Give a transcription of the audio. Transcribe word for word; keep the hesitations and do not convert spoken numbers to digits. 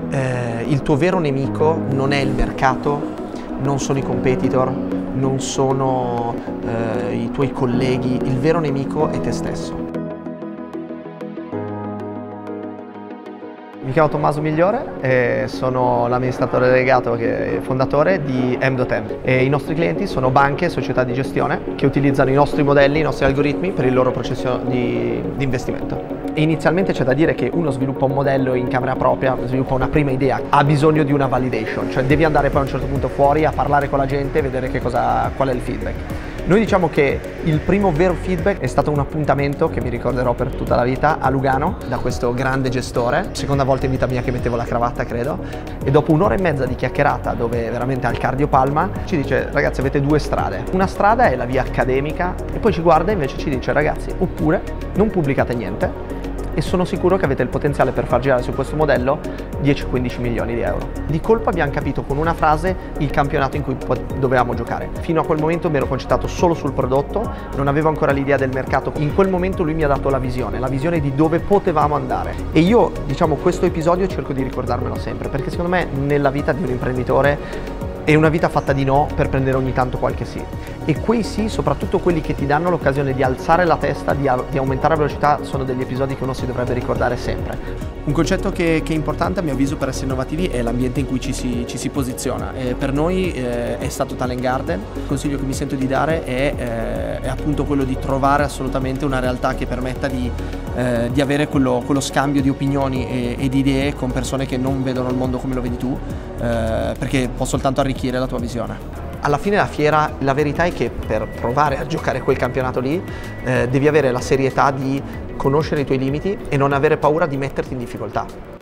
eh, il tuo vero nemico non è il mercato, non sono i competitor, non sono eh, i tuoi colleghi, il vero nemico è te stesso. Mi chiamo Tommaso Migliore e sono l'amministratore delegato e fondatore di M dot M. E i nostri clienti sono banche e società di gestione che utilizzano i nostri modelli, i nostri algoritmi per il loro processo di, di investimento. E inizialmente c'è da dire che uno sviluppa un modello in camera propria, sviluppa una prima idea, ha bisogno di una validation, cioè devi andare poi a un certo punto fuori a parlare con la gente e vedere che cosa, qual è il feedback. Noi diciamo che il primo vero feedback è stato un appuntamento che mi ricorderò per tutta la vita a Lugano da questo grande gestore, seconda volta in vita mia che mettevo la cravatta credo, e dopo un'ora e mezza di chiacchierata dove veramente al cardiopalma ci dice: ragazzi, avete due strade, una strada è la via accademica, e poi ci guarda e invece ci dice: ragazzi, oppure non pubblicate niente e sono sicuro che avete il potenziale per far girare su questo modello dieci quindici milioni di euro. Di colpo abbiamo capito con una frase il campionato in cui dovevamo giocare. Fino a quel momento mi ero concentrato solo sul prodotto, non avevo ancora l'idea del mercato. In quel momento lui mi ha dato la visione, la visione di dove potevamo andare. E io, diciamo, questo episodio cerco di ricordarmelo sempre, perché secondo me nella vita di un imprenditore è una vita fatta di no per prendere ogni tanto qualche sì. E quei sì, soprattutto quelli che ti danno l'occasione di alzare la testa, di, di aumentare la velocità, sono degli episodi che uno si dovrebbe ricordare sempre. Un concetto che, che è importante a mio avviso per essere innovativi è l'ambiente in cui ci si, ci si posiziona. Eh, per noi eh, è stato Talent Garden. Il consiglio che mi sento di dare è, eh, è appunto quello di trovare assolutamente una realtà che permetta di, eh, di avere quello, quello scambio di opinioni e, e di idee con persone che non vedono il mondo come lo vedi tu, eh, perché può soltanto arricchire la tua visione. Alla fine della fiera la verità è che per provare a giocare quel campionato lì eh, devi avere la serietà di conoscere i tuoi limiti e non avere paura di metterti in difficoltà.